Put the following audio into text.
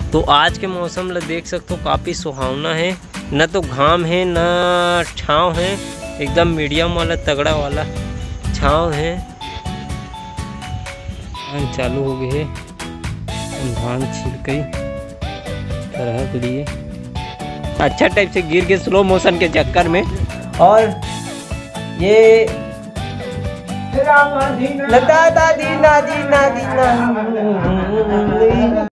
तो आज के मौसम ला देख सकते हो काफ़ी सुहावना है, न तो घाम है न छाँव है, एकदम मीडियम वाला तगड़ा वाला छाँव है। चालू हो गए है धान छिड़कई तरह के लिए अच्छा टाइप से गिर के स्लो मोशन के चक्कर में। और ये लता दादी नादी नादी नादी